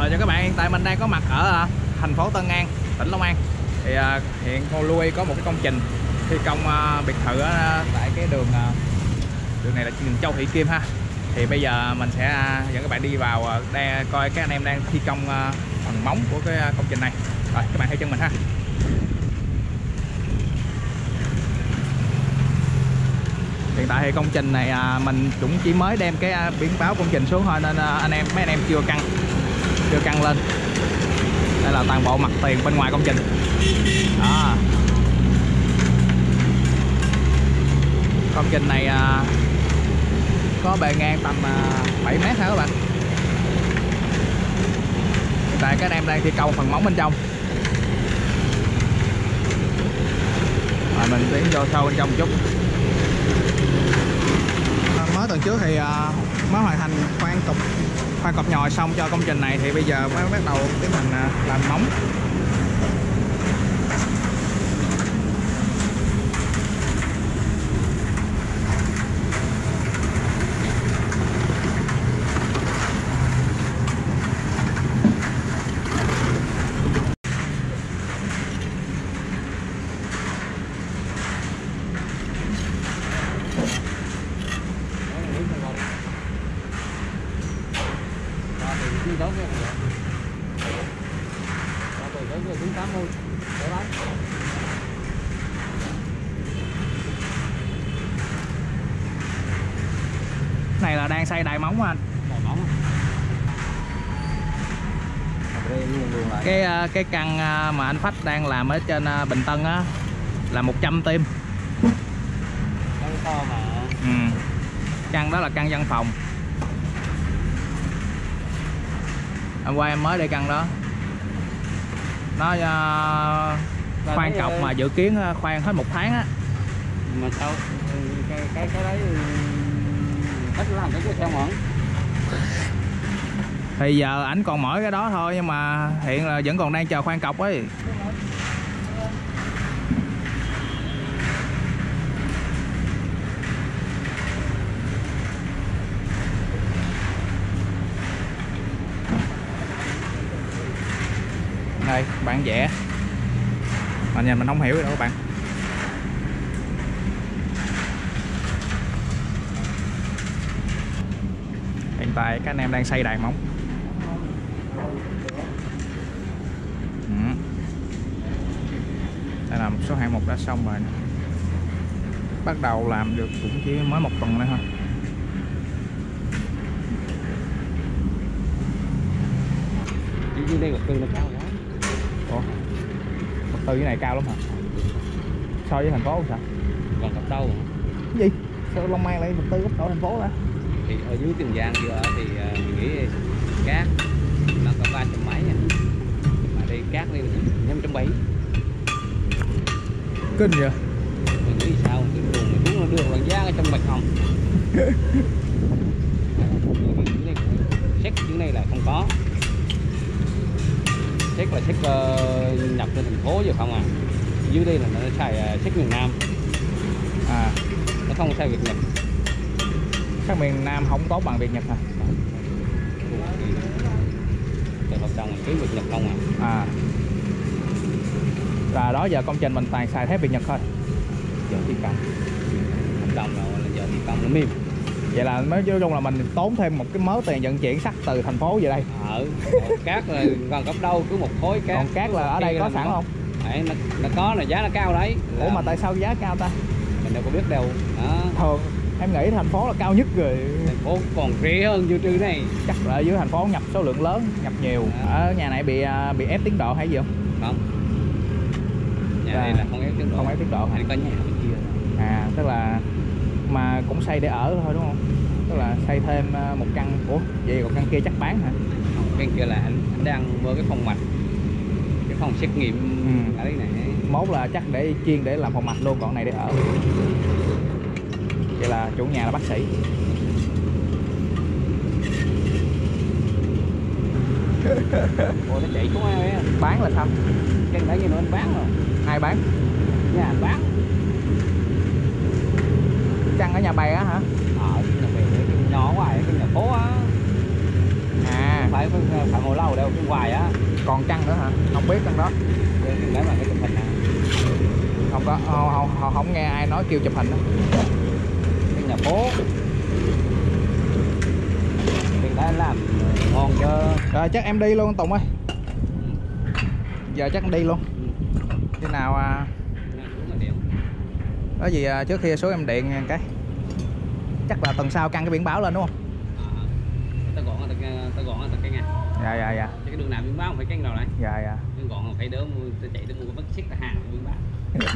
Chào các bạn, hiện tại mình đang có mặt ở thành phố Tân An, tỉnh Long An. Thì hiện Hồ Lui có một cái công trình thi công biệt thự tại cái đường này là đường Châu Thị Kim ha. Thì bây giờ mình sẽ dẫn các bạn đi vào đây coi các anh em đang thi công phần móng của cái công trình này. Rồi các bạn theo chân mình ha. Hiện tại thì công trình này mình cũng chỉ mới đem cái biển báo công trình xuống thôi, nên mấy anh em chưa căng lên. Đây là toàn bộ mặt tiền bên ngoài công trình đó. Công trình này có bề ngang tầm 7 mét hả các bạn. Hiện tại các anh em đang thi công phần móng bên trong. Rồi mình tiến vô sâu bên trong một chút. Mới tuần trước thì mới hoàn thành khoan cọc nhồi xong cho công trình này, thì bây giờ mới bắt đầu tiến hành làm móng. Này là đang xây đài móng anh. Đài móng. Cái căn mà anh Phách đang làm ở trên Bình Tân á là 100 tim. Căn to mà. Căn đó là căn văn phòng. Hôm qua em mới đi căn đó. Nó khoan cọc mà dự kiến khoan hết 1 tháng á. Mà sao cái đấy cách làm cái sao mỏng. Thì giờ ảnh còn mỗi cái đó thôi, nhưng mà hiện là vẫn còn đang chờ khoan cọc ấy. Đây bạn vẽ mà nhìn mình không hiểu rồi đâu các bạn. Hiện tại các anh em đang xây đài móng. Đây là một số hạng mục đã xong rồi. Bắt đầu làm được cũng chỉ mới 1 tuần nữa thôi. Dưới đây vật tư nó cao quá. Ủa? Vật tư cái này cao lắm hả? So với thành phố không sao? Còn cấp đâu mà. Cái gì? Sao Long An lại vật tư gấp đôi thành phố đó? Thì ở dưới Tiền Giang kia thì mình nghĩ cát nó có 300 mấy nha. Mà đây cát đi 570. Kinh vậy? Mình nghĩ sao cái đường này xuống nó đưa bằng giá ở trong Bạch Hồng. Xét dưới này là không có. Xét là xét nhập trên thành phố giờ không à. Dưới đây là nó xài xét miền Nam. À, nó không xài Việt Nhật. các miền Nam không tốt bằng Việt Nhật hả? Tại hợp đồng ký Việt Nhật không à. À, là đó giờ công trình mình toàn xài thép Việt Nhật thôi. Giờ thi công hợp đồng là giờ thi công nó mềm. Vậy là nói chung là mình tốn thêm một cái mớ tiền vận chuyển sắt từ thành phố về đây. Cát là còn cấp đâu cứ một khối cát. Còn cát là ở đây có sẵn không? Đấy, nó có là giá nó cao đấy. Ủa mà tại sao giá cao ta? Mình đâu có biết đâu đó. Thường em nghĩ thành phố là cao nhất rồi. Thành phố còn rẻ hơn như trừ này. Chắc là ở dưới thành phố nhập số lượng lớn, nhập nhiều. Ở nhà này bị ép tiến độ hay gì không? Không. Nhà này là không ép tiến độ. Không ép tiến độ hả? Có nhà bên kia. À, tức là mà cũng xây để ở thôi đúng không? Tức là xây thêm 1 căn. Ủa vậy còn căn kia chắc bán hả? Không, căn kia là anh đang mở cái phòng mạch, cái phòng xét nghiệm ở đây này. Mốt là chắc để chuyên để làm phòng mạch luôn, còn này để ở. Vậy là chủ nhà là bác sĩ. Ủa nó chạy xuống ai á? Bán là sao? Căn đã như nó anh bán rồi. Ai bán? Nhà anh bán. Căn ở nhà bè á hả? Nhà bè nhỏ ngoài cái nhà phố á. À, Phải phải phản hồi lâu đâu, cái hoài á. Còn căn nữa hả? Không biết căn đó. Cái đấy mà cái chụp hình nè. Không có, không nghe ai nói kêu chụp hình đó. Cái nhà phố. Cái đấy làm ngon chứ. Rồi chắc em đi luôn Tùng ơi. Giờ chắc em đi luôn. Khi nào có gì trước khi số em điện cái. Chắc là tuần sau căng cái biển báo lên đúng không? Ta gọn là cái nhà. Dạ. Chứ cái đường nào biển báo không phải cái nào đấy. Dạ. Cái gọn là phải đỡ mua, ta chạy tới mua cái bất xích ta hàng biển báo.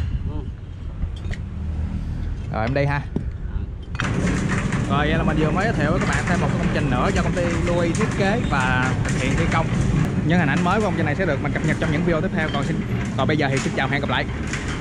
Rồi em đi ha. Rồi vậy là mình vừa mới giới thiệu với các bạn thêm một cái công trình nữa do công ty Louis thiết kế và thực hiện thi công. Những hình ảnh mới của công trình này sẽ được mình cập nhật trong những video tiếp theo. Còn bây giờ thì xin chào, hẹn gặp lại.